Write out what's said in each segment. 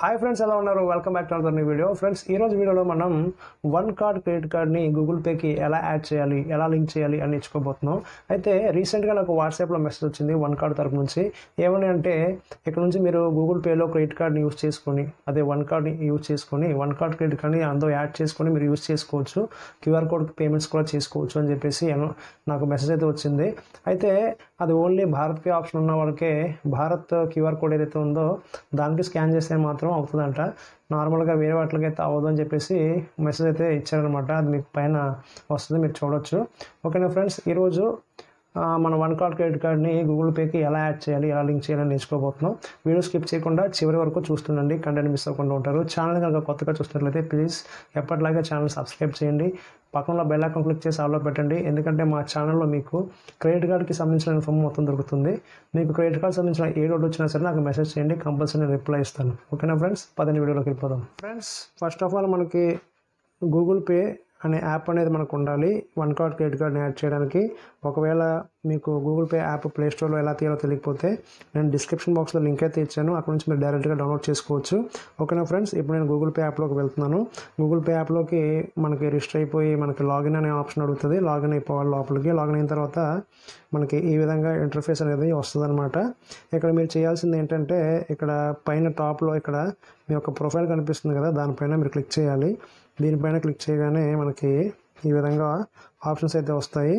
Hi friends, ఎలా ఉన్నారు? Welcome back to another new video. Friends, ఈ రోజు వీడియోలో మనం వన్ కార్డ్ క్రెడిట్ కార్డ్ని గూగుల్ పేకి ఎలా యాడ్ చేయాలి, ఎలా లింక్ చేయాలి అని నేర్చుకోబోతున్నాం. అయితే రీసెంట్గా నాకు వాట్సాప్లో మెసేజ్ వచ్చింది వన్ కార్డ్ తరపు నుంచి. ఏమని అంటే, ఇక్కడ నుంచి మీరు గూగుల్ పేలో క్రెడిట్ కార్డ్ని యూజ్ చేసుకొని, అదే వన్ కార్డ్ని యూజ్ చేసుకొని, వన్ కార్డ్ క్రెడిట్ కార్డ్ని అందులో యాడ్ చేసుకొని మీరు యూజ్ చేసుకోవచ్చు, క్యూఆర్ కోడ్ పేమెంట్స్ కూడా చేసుకోవచ్చు అని చెప్పేసి నాకు మెసేజ్ అయితే వచ్చింది. అయితే అది ఓన్లీ భారత్ పే ఆప్షన్ ఉన్న వాళ్ళకే, భారత్ క్యూఆర్ కోడ్ ఏదైతే ఉందో దానికి స్కాన్ చేస్తే మాత్రం అవుతుందంట. నార్మల్గా వేరే వాటికి అయితే అవ్వదు అని చెప్పేసి మెసేజ్ అయితే ఇచ్చారనమాట. అది మీకు పైన వస్తుంది, మీరు చూడొచ్చు. ఓకేనా ఫ్రెండ్స్, ఈరోజు మన వన్ కార్డ్ క్రెడిట్ కార్డ్ని గూగుల్ పేకి ఎలా యాడ్ చేయాలి, ఎలా లింక్ చేయాలని నేర్చుకోబోతున్నాం. వీడియో స్కిప్ చేయకుండా చివరి వరకు చూస్తుండండి, కంటెంట్ మిస్ అవ్వకుండా ఉంటారు. ఛానల్ కనుక కొత్తగా చూస్తున్నట్లయితే ప్లీజ్ ఎప్పటిలాగే ఛానల్ సబ్స్క్రైబ్ చేయండి, పక్కన బెల్ ఐకాన్ క్లిక్ చేసి ఆల్లో పెట్టండి. ఎందుకంటే మా ఛానల్లో మీకు క్రెడిట్ కార్డ్కి సంబంధించిన ఇన్ఫర్మ్ మొత్తం దొరుకుతుంది. మీకు క్రెడిట్ కార్డ్ సంబంధించిన ఏ డౌట్ వచ్చినా సరే నాకు మెసేజ్ చేయండి, కంపల్సరీ రిప్లై ఇస్తాను. ఓకేనా ఫ్రెండ్స్, 10 వీడియోలోకి వెళ్ళిపోదాం. ఫ్రెండ్స్, ఫస్ట్ ఆఫ్ ఆల్ మనకి గూగుల్ పే అనే యాప్ అనేది మనకు ఉండాలి వన్ కార్డ్ క్రెడిట్ కార్డ్ని యాడ్ చేయడానికి. ఒకవేళ మీకు గూగుల్ పే యాప్ ప్లే స్టోర్లో ఎలా తీయాలో తెలియకపోతే నేను డిస్క్రిప్షన్ బాక్స్లో లింక్ అయితే ఇచ్చాను, అక్కడ నుంచి మీరు డైరెక్ట్గా డౌన్లోడ్ చేసుకోవచ్చు. ఓకేనా ఫ్రెండ్స్, ఇప్పుడు నేను గూగుల్ పే యాప్లోకి వెళ్తున్నాను. గూగుల్ పే యాప్లోకి మనకి రిజిస్టర్ అయిపోయి మనకి లాగిన్ అనే ఆప్షన్ అడుగుతుంది. లాగిన్ అయిపోవాలి లోపలికి. లాగిన్ అయిన తర్వాత మనకి ఈ విధంగా ఇంటర్ఫేస్ అనేది వస్తుంది అనమాట. ఇక్కడ మీరు చేయాల్సింది ఏంటంటే, ఇక్కడ పైన టాప్లో ఇక్కడ మీ యొక్క ప్రొఫైల్ కనిపిస్తుంది కదా, దానిపైన మీరు క్లిక్ చేయాలి. దీనిపైన క్లిక్ చేయగానే మనకి ఈ విధంగా ఆప్షన్స్ అయితే వస్తాయి.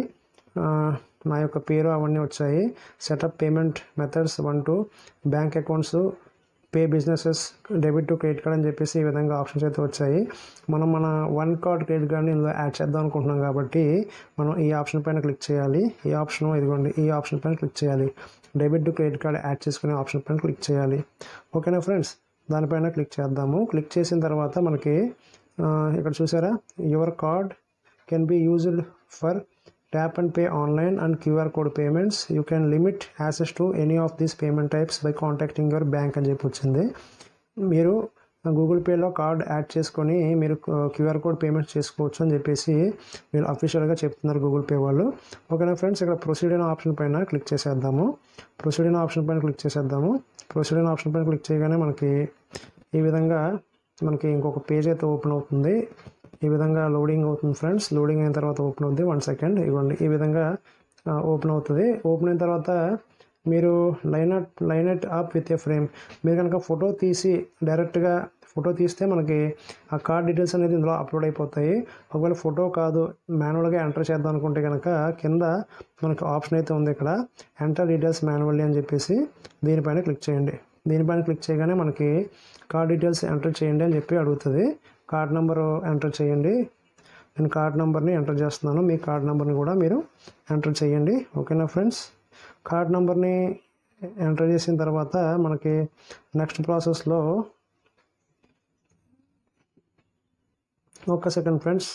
నా యొక్క పేరు అవన్నీ వచ్చాయి. Setup payment methods 1 to bank accounts, pay businesses, debit to credit card అని చెప్పేసి ఈ విధంగా ఆప్షన్స్ అయితే వచ్చాయి. మనం మన వన్ కార్డ్ క్రెడిట్ కార్డ్ని ఇందులో యాడ్ చేద్దాం అనుకుంటున్నాం కాబట్టి మనం ఈ ఆప్షన్ పైన క్లిక్ చేయాలి. ఈ ఆప్షన్ ఇదిగోండి, ఈ ఆప్షన్ పైన క్లిక్ చేయాలి. Debit to credit card add చేసుకునే ఆప్షన్ పైన క్లిక్ చేయాలి. ఓకేనా ఫ్రెండ్స్, దానిపైన క్లిక్ చేద్దాము. క్లిక్ చేసిన తర్వాత మనకి ఇక్కడ చూసారా, your card can be used for tap and pay online and QR code payments. You can limit access to any of these payment types by contacting your bank అని చెప్పి వచ్చింది. మీరు గూగుల్ పేలో కార్డ్ యాడ్ చేసుకొని మీరు QR code payments చేసుకోవచ్చు అని చెప్పేసి మీరు అఫీషియల్గా చెప్తున్నారు గూగుల్ పే వాళ్ళు. ఓకేనా ఫ్రెండ్స్, ఇక్కడ ప్రొసీడ్ అనే ఆప్షన్ పైన క్లిక్ చేసేద్దాము. ప్రొసీడ్ అనే ఆప్షన్ పైన క్లిక్ చేసేద్దాము. ప్రొసీడ్ అనే ఆప్షన్ పైన క్లిక్ చేయగానే మనకి ఈ విధంగా మనకి ఇంకొక పేజ్ అయితే ఓపెన్ అవుతుంది. ఈ విధంగా లోడింగ్ అవుతుంది ఫ్రెండ్స్. లోడింగ్ అయిన తర్వాత ఓపెన్ అవుతుంది. 1 సెకండ్, ఇవ్వండి. ఈ విధంగా ఓపెన్ అవుతుంది. ఓపెన్ అయిన తర్వాత మీరు line it up with a frame. మీరు కనుక ఫోటో తీసి డైరెక్ట్గా ఫోటో తీస్తే మనకి ఆ కార్డ్ డీటెయిల్స్ అనేది ఇందులో అప్లోడ్ అయిపోతాయి. ఒకవేళ ఫోటో కాదు, మాన్యువల్గా ఎంటర్ చేద్దాం అనుకుంటే కనుక కింద మనకి ఆప్షన్ అయితే ఉంది, ఇక్కడ ఎంటర్ డీటెయిల్స్ మాన్యువల్లీ అని చెప్పేసి దీనిపైన క్లిక్ చేయండి. దీనిపైన క్లిక్ చేయగానే మనకి కార్డ్ డీటెయిల్స్ ఎంటర్ చేయండి అని చెప్పి అడుగుతుంది. కార్డ్ నెంబర్ ఎంటర్ చేయండి. నేను కార్డ్ నెంబర్ని ఎంటర్ చేస్తున్నాను, మీ కార్డ్ నెంబర్ని కూడా మీరు ఎంటర్ చేయండి. ఓకేనా ఫ్రెండ్స్, కార్డ్ నెంబర్ని ఎంటర్ చేసిన తర్వాత మనకి నెక్స్ట్ ప్రాసెస్లో ఒక్క second friends.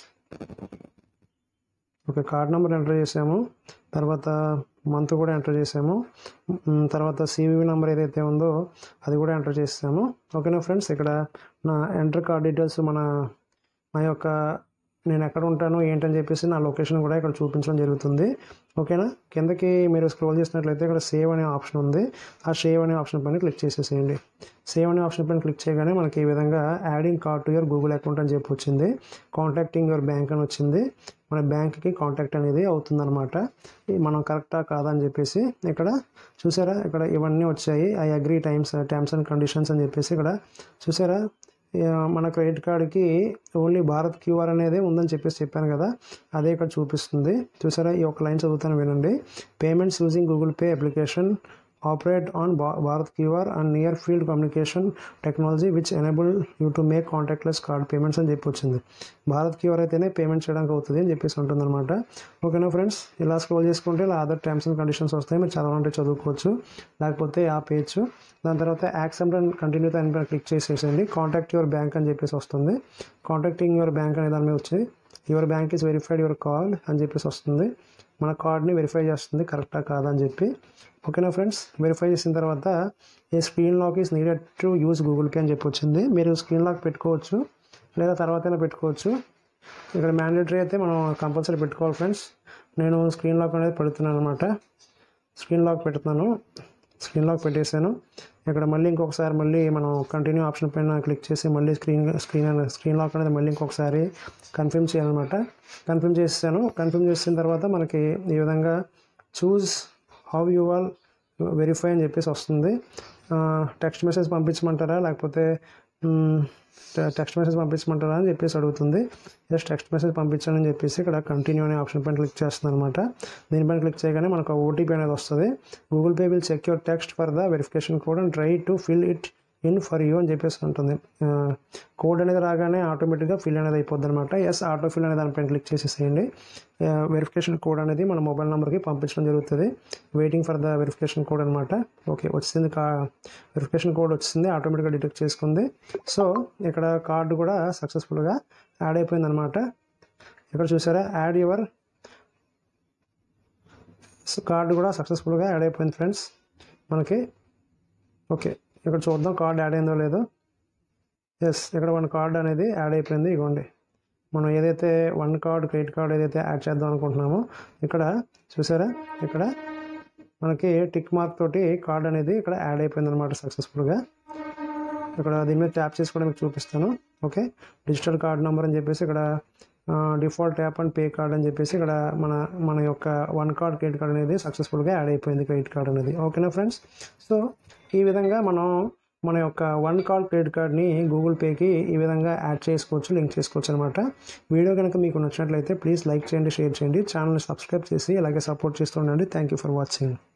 Okay, card number enter చేసాము, తర్వాత మంత్ కూడా ఎంటర్ చేసాము, తర్వాత సివివి నెంబర్ ఏదైతే ఉందో అది కూడా ఎంటర్ చేసాము. ఓకేనా ఫ్రెండ్స్, ఇక్కడ నా ఎంటర్ కార్డ్ డీటెయిల్స్ నా యొక్క నేను ఎక్కడ ఉంటాను ఏంటని చెప్పేసి నా లొకేషన్ కూడా ఇక్కడ చూపించడం జరుగుతుంది. ఓకేనా, కిందకి మీరు స్క్రోల్ చేసినట్లయితే ఇక్కడ సేవ్ అనే ఆప్షన్ ఉంది. ఆ సేవ్ అనే ఆప్షన్ పైన క్లిక్ చేసేసేయండి. సేవ్ అనే ఆప్షన్ పైన క్లిక్ చేయగానే మనకి ఈ విధంగా adding card to your Google account అని చెప్పి వచ్చింది. కాంటాక్టింగ్ యువర్ బ్యాంక్ అని వచ్చింది. మన బ్యాంక్కి కాంటాక్ట్ అనేది అవుతుందన్నమాట. మనం కరెక్టా కాదా అని చెప్పేసి ఇక్కడ చూసారా, ఇక్కడ ఇవన్నీ వచ్చాయి. I agree terms and conditions అని చెప్పేసి ఇక్కడ చూసారా, మన క్రెడిట్ కార్డ్కి ఓన్లీ భారత్ క్యూఆర్ అనేది ఉందని చెప్పేసి చెప్పాను కదా, అదే ఇక్కడ చూపిస్తుంది. చూసారా, ఈ ఒక లైన్ చదువుతాను వినండి. Payments using Google pay application operate on Bharat QR and near field communication technology which enable you to make contactless card payments అని చెప్పి వచ్చింది. భారత్ క్యూఆర్ అయితేనే పేమెంట్ చేయడానికి అవుతుంది అని చెప్పేసి ఉంటుంది అనమాట. ఓకేనా ఫ్రెండ్స్, ఇలా స్క్రోల్ చేసుకుంటే ఇలా అదర్ టర్మ్స్ అండ్ కండిషన్స్ వస్తాయి. మీరు చదవాలంటే చదువుకోవచ్చు, లేకపోతే ఆపేయచ్చు. దాని తర్వాత యాక్సెప్ట్ అండ్ కంటిన్యూ అని క్లిక్ చేసేసండి. కాంటాక్ట్ యువర్ బ్యాంక్ అని చెప్పేసి వస్తుంది. కాంటాక్టింగ్ యువర్ బ్యాంక్ అనే దాని మీద వచ్చి your bank is verified your card అని చెప్పేసి వస్తుంది. మన కార్డ్ని వెరిఫై చేస్తుంది కరెక్టా కాదా అని చెప్పి. ఓకేనా ఫ్రెండ్స్, వెరిఫై చేసిన తర్వాత a screen lock is needed to use Google pay అని చెప్పి వచ్చింది. మీరు స్క్రీన్ లాక్ పెట్టుకోవచ్చు, లేదా తర్వాతైనా పెట్టుకోవచ్చు. ఇక్కడ మ్యాండేటరీ అయితే మనం కంపల్సరీ పెట్టుకోవాలి ఫ్రెండ్స్. నేను స్క్రీన్ లాక్ అనేది పెడుతున్నాను అనమాట. స్క్రీన్ లాక్ పెడుతున్నాను. స్క్రీన్ లాక్ పెట్టేశాను. ఇక్కడ మళ్ళీ ఇంకొకసారి మళ్ళీ మనం కంటిన్యూ ఆప్షన్ పైన క్లిక్ చేసి మళ్ళీ స్క్రీన్ లాక్ అనేది మళ్ళీ ఇంకొకసారి కన్ఫర్మ్ చేయాలన్నమాట. కన్ఫర్మ్ చేసిన తర్వాత మనకి ఈ విధంగా choose how you all verify అని చెప్పేసి వస్తుంది. టెక్స్ట్ మెసేజ్ పంపించమంటారా లేకపోతే టెక్స్ట్ మెసేజ్ పంపించమంటారా అని చెప్పేసి అడుగుతుంది. జస్ట్ టెక్స్ట్ మెసేజ్ పంపించాలని చెప్పేసి ఇక్కడ కంటిన్యూ అనే ఆప్షన్ పైన క్లిక్ చేస్తుంది అనమాట. దీనిపైన క్లిక్ చేయగానే మనకు ఓటీపీ అనేది వస్తుంది. Google pay will check your text for the verification code and try to fill it in for you అని చెప్పేసి ఉంటుంది. కోడ్ అనేది రాగానే ఆటోమేటిక్గా ఫిల్ అనేది అయిపోద్ది అనమాట. ఎస్ ఆటో ఫిల్ అనే దానిపైన క్లిక్ చేసేసేయండి. వెరిఫికేషన్ కోడ్ అనేది మన మొబైల్ నెంబర్కి పంపించడం జరుగుతుంది. Waiting for the verification code అనమాట. ఓకే వచ్చింది, వెరిఫికేషన్ కోడ్ వచ్చింది, ఆటోమేటిక్గా డిటెక్ట్ చేసుకుంది. సో ఇక్కడ కార్డు కూడా సక్సెస్ఫుల్గా యాడ్ అయిపోయింది అనమాట. ఇక్కడ చూసారా యాడ్ యువర్ కార్డు కూడా సక్సెస్ఫుల్గా యాడ్ అయిపోయింది ఫ్రెండ్స్ మనకి. ఓకే ఇక్కడ చూద్దాం కార్డ్ యాడ్ అయిందో లేదో. ఎస్ ఇక్కడ వన్ కార్డ్ అనేది యాడ్ అయిపోయింది. ఇగోండి మనం ఏదైతే వన్ కార్డ్ క్రెడిట్ కార్డ్ ఏదైతే యాడ్ చేద్దాం అనుకుంటున్నామో ఇక్కడ చూసారా ఇక్కడ మనకి టిక్ మార్క్ తోటి కార్డ్ అనేది ఇక్కడ యాడ్ అయిపోయింది అనమాట సక్సెస్ఫుల్గా. ఇక్కడ దీని మీద ట్యాప్ చేసి కూడా మీకు చూపిస్తాను. ఓకే డిజిటల్ కార్డ్ నెంబర్ అని చెప్పేసి ఇక్కడ default tap and pay card అని చెప్పేసి ఇక్కడ మన యొక్క వన్ కార్డ్ క్రెడిట్ కార్డ్ అనేది సక్సెస్ఫుల్గా యాడ్ అయిపోయింది క్రెడిట్ కార్డ్ అనేది. ఓకేనా ఫ్రెండ్స్. సో ఈ విధంగా మనం మన యొక్క వన్ కార్డ్ క్రెడిట్ కార్డ్ని గూగుల్ పేకి ఈ విధంగా యాడ్ చేసుకోవచ్చు, లింక్ చేసుకోవచ్చు అనమాట. వీడియో కనుక మీకు నచ్చినట్లయితే ప్లీజ్ లైక్ చేయండి, షేర్ చేయండి, ఛానల్ని సబ్స్క్రైబ్ చేసి అలాగే సపోర్ట్ చేస్తూ ఉండండి. Thank you for watching.